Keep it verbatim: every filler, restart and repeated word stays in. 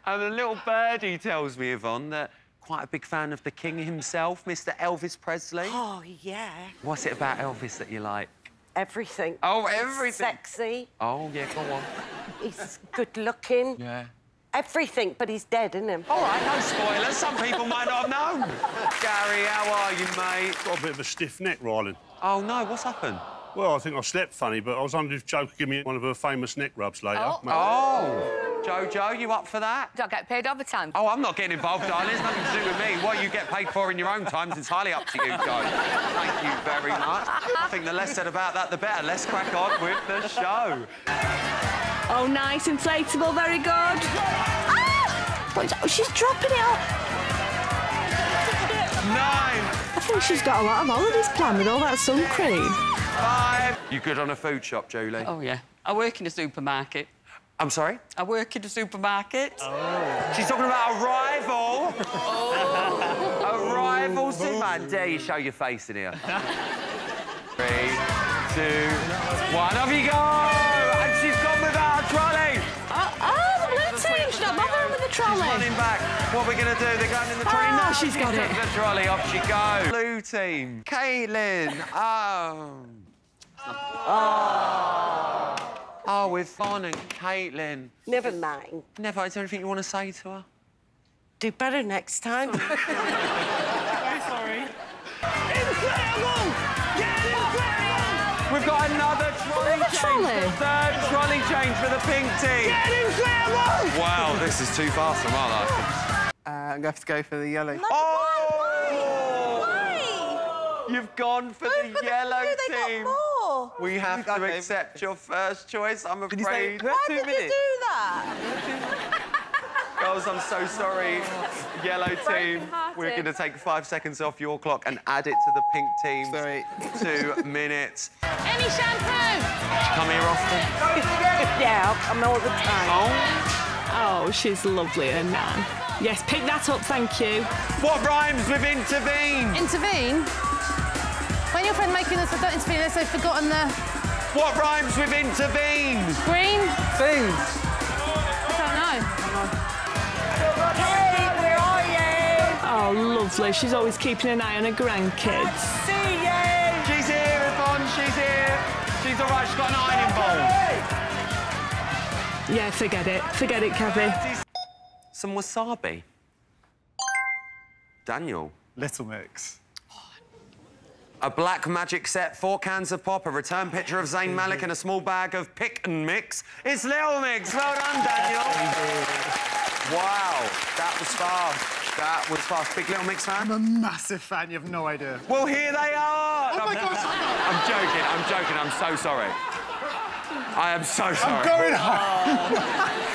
And the little birdie tells me, Yvonne, that quite a big fan of the king himself, Mister Elvis Presley. Oh, yeah. What's it about Elvis that you like? Everything. Oh, everything. He's sexy. Oh, yeah, go on. He's good-looking. Yeah. Everything, but he's dead, isn't he? All right, no spoilers. Some people might not have known. Gary, how are you, mate? Got a bit of a stiff neck, Rylan. Oh, no, what's happened? Well, I think I slept funny, but I was wondering if Jo could give me one of her famous neck rubs later. Oh. Oh. Jojo, you up for that? Do I get paid overtime? Oh, I'm not getting involved, darling. It's nothing to do with me. What you get paid for in your own time is entirely up to you, Jo. Thank you very much. I think the less said about that, the better. Let's crack on with the show. Oh, nice, inflatable, very good. Ah! What is that? Oh, she's dropping it off. Nine. I think she's got a lot of holidays planned with all that sun cream. Five. You good on a food shop, Julie? Oh, yeah. I work in a supermarket. I'm sorry? I work in a supermarket. Oh. She's talking about a rival. Oh. A rival supermarket. Dare you show your face in here. Three, two, one. Off you go! And she's gone without a trolley. Oh, oh, the blue team. She's not bothering with the trolley. She's running back. What are we going to do? They're going in the trolley. Oh, No, she's got took it. the trolley. Off she goes. Blue team. Caitlin. Oh. Oh. Oh, with Fawn and Caitlin. Never mind. Never. Is there anything you want to say to her? Do better next time. Very sorry. Inflatable! Get inflatable! We've got another trolley Another change. trolley? The third trolley change for the pink team. Get inflatable! Wow, this is too fast for my liking. Uh, I'm going to have to go for the yellow. No, oh! Why? You've gone for Who the for yellow the, they team. got more. We have to Okay. accept your first choice, I'm Can you say- afraid. you have Why two did minutes? you do that? Girls, I'm so sorry. Yellow team, Broken-hearted. we're going to take five seconds off your clock and add it to the pink team. Sorry. Two minutes. Any shampoo? Come here often? Yeah, I'll come all the time. Oh. Oh, she's lovely, her nan. Yes, pick that up, thank you. What rhymes with intervene? Intervene? When your friend making us don't intervene unless they've forgotten the What rhymes with intervene? green? Things. I don't know. Hey, where are you? Oh, lovely. She's always keeping an eye on her grandkids. See you. She's here, Yvonne, she's here. She's all right, she's got an ironing bowl. Yeah, forget it. Forget it, Kevin. Some wasabi. Daniel. Little Mix. A black magic set, four cans of pop, a return picture of Zayn Malik and a small bag of pick and mix. It's Little Mix. Well done, Daniel. Wow, that was fast. That was fast. Big Little Mix fan? I'm a massive fan, you have no idea. Well, here they are. Oh, my I'm, God. I'm joking, I'm joking, I'm so sorry. I am so sorry. I'm going home.